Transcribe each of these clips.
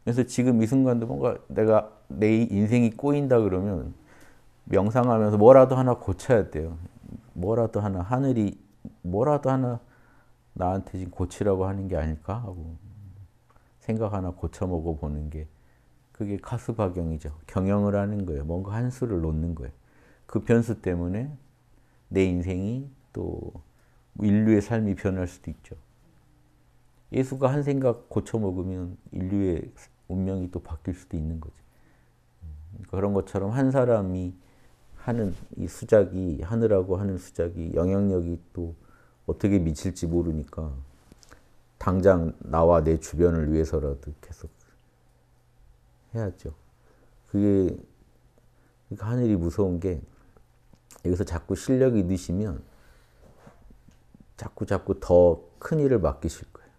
그래서 지금 이 순간도 뭔가 내가 내 인생이 꼬인다 그러면 명상하면서 뭐라도 하나 고쳐야 돼요. 뭐라도 하나, 하늘이 뭐라도 하나 나한테 지금 고치라고 하는 게 아닐까 하고 생각 하나 고쳐 먹어보는 게 그게 카스박경이죠. 경영을 하는 거예요. 뭔가 한 수를 놓는 거예요. 그 변수 때문에 내 인생이 또 인류의 삶이 변할 수도 있죠. 예수가 한 생각 고쳐 먹으면 인류의 운명이 또 바뀔 수도 있는 거죠. 그런 것처럼 한 사람이 하는 이 수작이, 하느라고 하는 수작이 영향력이 또 어떻게 미칠지 모르니까 당장 나와 내 주변을 위해서라도 계속 해야죠. 그게 하늘이 무서운 게 여기서 자꾸 실력이 느시면 자꾸 더 큰 일을 맡기실 거예요.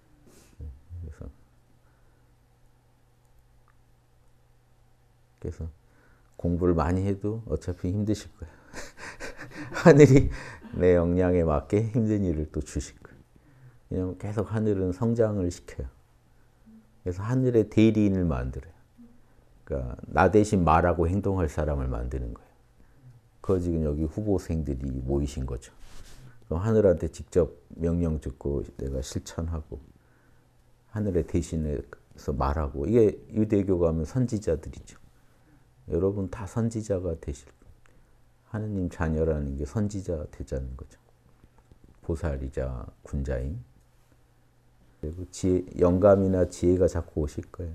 그래서 공부를 많이 해도 어차피 힘드실 거예요. 하늘이 내 역량에 맞게 힘든 일을 또 주실 거예요. 왜냐하면 계속 하늘은 성장을 시켜요. 그래서 하늘의 대리인을 만들어요. 그러니까 나 대신 말하고 행동할 사람을 만드는 거예요. 그거 지금 여기 후보생들이 모이신 거죠. 그럼 하늘한테 직접 명령 듣고 내가 실천하고 하늘의 대신해서 말하고 이게 유대교가 하면 선지자들이죠. 여러분 다 선지자가 되실 거예요. 하느님 자녀라는 게 선지자 되자는 거죠. 보살이자 군자인. 그리고 영감이나 지혜가 자꾸 오실 거예요.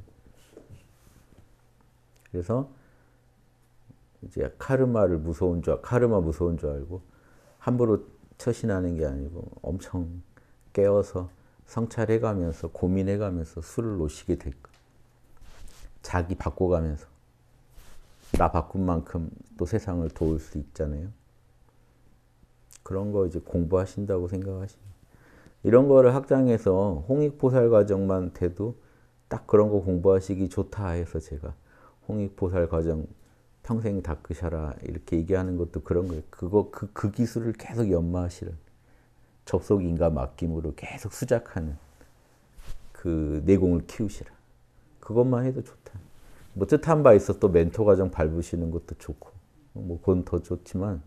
그래서 이제 카르마 무서운 줄 알고 함부로 처신하는 게 아니고 엄청 깨워서 성찰해가면서 고민해가면서 술을 놓으시게 될 거예요. 자기 바꿔가면서 나 바꾼 만큼 또 세상을 도울 수 있잖아요. 그런 거 이제 공부하신다고 생각하시면 이런 거를 학장에서 홍익보살 과정만 돼도 딱 그런 거 공부하시기 좋다 해서 제가 홍익보살 과정 평생 닦으셔라 이렇게 얘기하는 것도 그런 거예요. 그 기술을 계속 연마하시라. 접속인과 맡김으로 계속 수작하는 그 내공을 키우시라. 그것만 해도 좋다. 뭐 뜻한 바 있어 또 멘토 과정 밟으시는 것도 좋고 뭐 그건 더 좋지만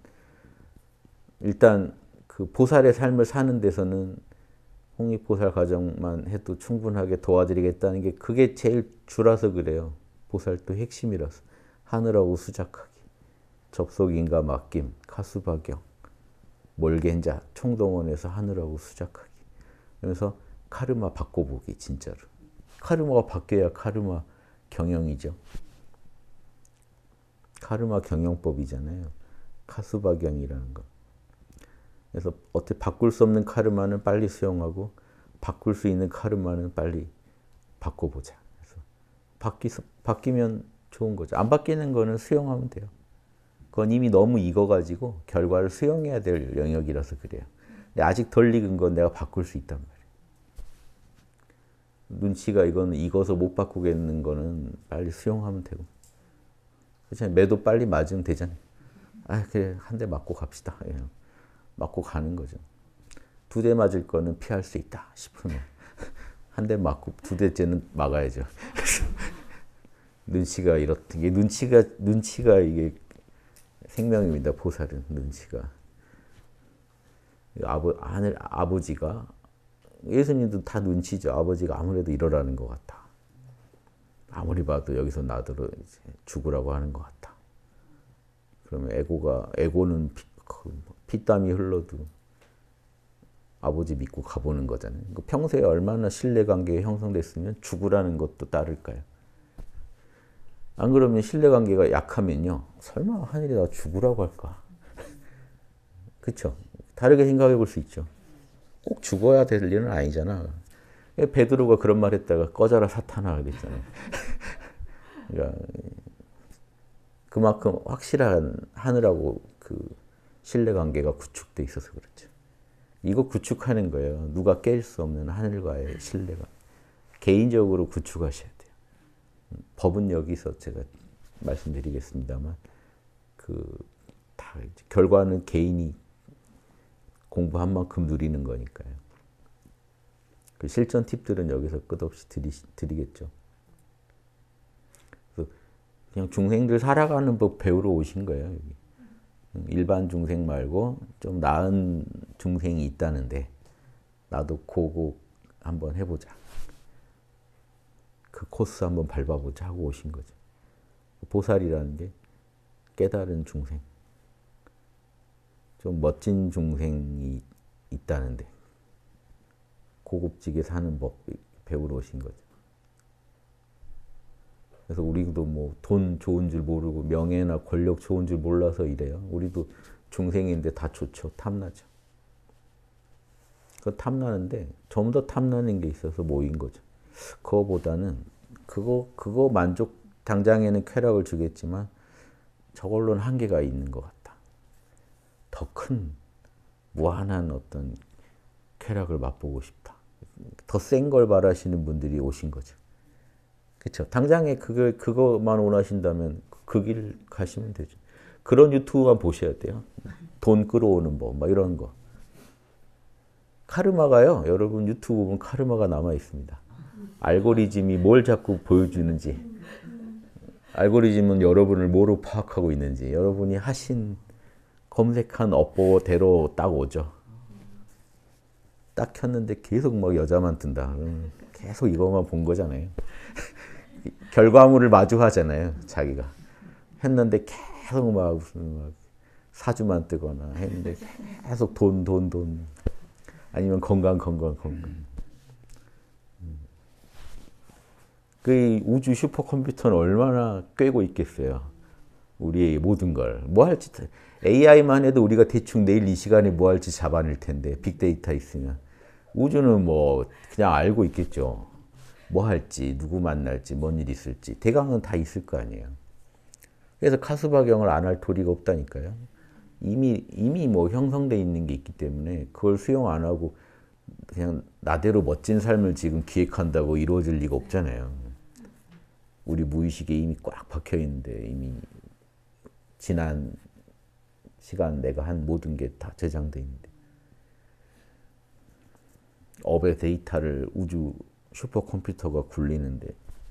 일단 그 보살의 삶을 사는 데서는 홍익보살 과정만 해도 충분하게 도와드리겠다는 게 그게 제일 주라서 그래요. 보살도 핵심이라서. 하늘하고 수작하기, 접속인과 맡김, 카수박경, 몰겐자, 총동원해서 하늘하고 수작하기. 그러면서 카르마 바꿔보기 진짜로. 카르마가 바뀌어야 카르마 경영이죠. 카르마 경영법이잖아요. 카수박경이라는 거. 그래서 어떻게 바꿀 수 없는 카르마는 빨리 수용하고 바꿀 수 있는 카르마는 빨리 바꿔보자. 그래서 바뀌면 좋은 거죠. 안 바뀌는 거는 수용하면 돼요. 그건 이미 너무 익어가지고 결과를 수용해야 될 영역이라서 그래요. 근데 아직 덜 익은 건 내가 바꿀 수 있단 말이에요. 눈치가 이거는 익어서 못 바꾸겠는 거는 빨리 수용하면 되고. 그렇잖아요. 매도 빨리 맞으면 되잖아요. 아, 그래 한 대 맞고 갑시다. 그냥 맞고 가는 거죠. 2대 맞을 거는 피할 수 있다 싶으면 한 대 맞고 2대째는 막아야죠. 눈치가 이렇게 눈치가 이게 생명입니다. 보살은 눈치가. 아버지가 예수님도 다 눈치죠. 아버지가 아무래도 이러라는 것 같다. 아무리 봐도 여기서 나더러 이제 죽으라고 하는 것 같다. 그러면 에고는 피땀이 흘러도 아버지 믿고 가보는 거잖아요. 평소에 얼마나 신뢰관계가 형성됐으면 죽으라는 것도 따를까요? 안 그러면 신뢰관계가 약하면요. 설마 하늘이 나 죽으라고 할까? 그렇죠? 다르게 생각해 볼 수 있죠. 꼭 죽어야 될 일은 아니잖아. 베드로가 그런 말 했다가 꺼져라 사탄아 그랬잖아요. 그러니까 그만큼 확실한 하늘하고 그 신뢰관계가 구축돼 있어서 그렇죠. 이거 구축하는 거예요. 누가 깰 수 없는 하늘과의 신뢰가. 개인적으로 구축하셔야 돼요. 법은 여기서 제가 말씀드리겠습니다만 다 결과는 개인이 공부한 만큼 누리는 거니까요. 그 실전 팁들은 여기서 끝없이 드리겠죠. 그냥 중생들 살아가는 법 배우러 오신 거예요. 여기. 일반 중생 말고 좀 나은 중생이 있다는데 나도 그거 한번 해보자. 그 코스 한번 밟아보자 하고 오신 거죠. 보살이라는 게 깨달은 중생. 좀 멋진 중생이 있다는데 고급지게 사는 법 배우러 오신 거죠. 그래서 우리도 뭐 돈 좋은 줄 모르고 명예나 권력 좋은 줄 몰라서 이래요. 우리도 중생인데 다 좋죠. 탐나죠. 그 탐나는데 좀 더 탐나는 게 있어서 모인 거죠. 그거보다는 그거 만족 당장에는 쾌락을 주겠지만 저걸로는 한계가 있는 것 같다. 더 큰 무한한 어떤 쾌락을 맛보고 싶다. 더 센 걸 바라시는 분들이 오신 거죠. 그렇죠. 당장에 그거만 원하신다면 그 길 가시면 되죠. 그런 유튜브만 보셔야 돼요. 돈 끌어오는 법, 막 이런 거. 카르마가요. 여러분 유튜브 보면 카르마가 남아 있습니다. 알고리즘이 뭘 자꾸 보여주는지, 알고리즘은 여러분을 뭐로 파악하고 있는지, 여러분이 하신 검색한 업보대로 딱 오죠. 딱 켰는데 계속 막 여자만 뜬다. 계속 이것만 본 거잖아요. 결과물을 마주하잖아요. 자기가 했는데 계속 막 무슨 막 사주만 뜨거나 했는데 계속 돈 아니면 건강. 그 우주 슈퍼컴퓨터는 얼마나 꿰고 있겠어요. 우리의 모든 걸. 뭐 할지 AI만 해도 우리가 대충 내일 이 시간에 뭐 할지 잡아낼 텐데 빅데이터 있으면 우주는 뭐 그냥 알고 있겠죠. 뭐 할지, 누구 만날지, 뭔 일 있을지 대강은 다 있을 거 아니에요. 그래서 카스바경을 안 할 도리가 없다니까요. 이미 뭐 형성돼 있는 게 있기 때문에 그걸 수용 안 하고 그냥 나대로 멋진 삶을 지금 기획한다고 이루어질 리가 없잖아요. 우리 무의식에 이미 꽉 박혀 있는데 이미 지난 시간 내가 한 모든 게 다 저장돼 있는데 업의 데이터를 우주 슈퍼컴퓨터가 굴리는데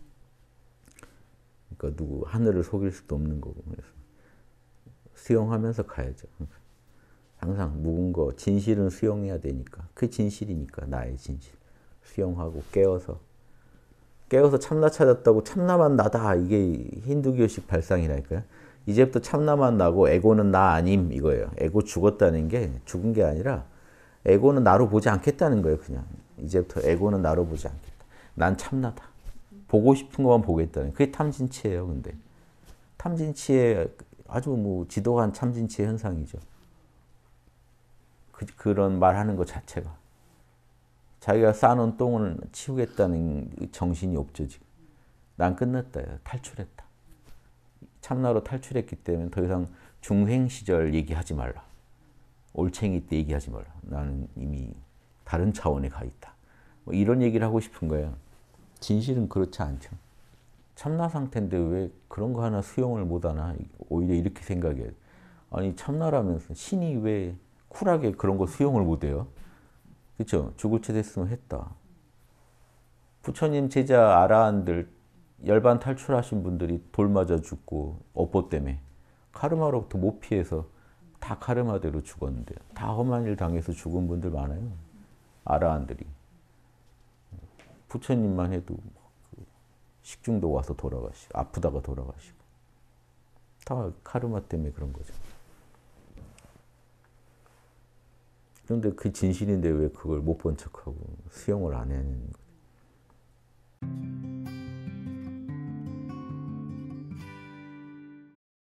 그러니까 누구 하늘을 속일 수도 없는 거고 그래서 수용하면서 가야죠. 항상 묵은 거 진실은 수용해야 되니까 그 진실이니까 나의 진실 수용하고 깨어서 참나 찾았다고 참나만 나다 이게 힌두교식 발상이랄까요? 이제부터 참나만 나고 에고는 나 아님 이거예요. 에고 죽었다는 게 죽은 게 아니라 에고는 나로 보지 않겠다는 거예요. 그냥 이제부터 에고는 나로 보지 않겠다. 난 참나다. 보고 싶은 것만 보겠다는 그게 탐진치예요. 근데 탐진치의 아주 뭐 지독한 탐진치의 현상이죠. 그런 말하는 것 자체가 자기가 쌓아놓은 똥을 치우겠다는 정신이 없죠. 지금 난 끝났다. 탈출했다. 참나로 탈출했기 때문에 더 이상 중생 시절 얘기하지 말라. 올챙이 때 얘기하지 말라. 나는 이미 다른 차원에 가 있다. 뭐 이런 얘기를 하고 싶은 거예요. 진실은 그렇지 않죠. 참나 상태인데 왜 그런 거 하나 수용을 못하나. 오히려 이렇게 생각해요. 아니 참나라면서 신이 왜 쿨하게 그런 거 수용을 못해요? 그렇죠? 죽을 채 됐으면 했다. 부처님 제자 아라한들 열반 탈출하신 분들이 돌 맞아 죽고 업보 때문에 카르마로부터 못 피해서 다 카르마대로 죽었는데 다 험한 일 당해서 죽은 분들 많아요. 아라한들이. 부처님만 해도 식중독 와서 돌아가시고 아프다가 돌아가시고 다 카르마 때문에 그런 거죠. 그런데 그 진실인데 왜 그걸 못 본 척하고 수용을 안 하는 거예요.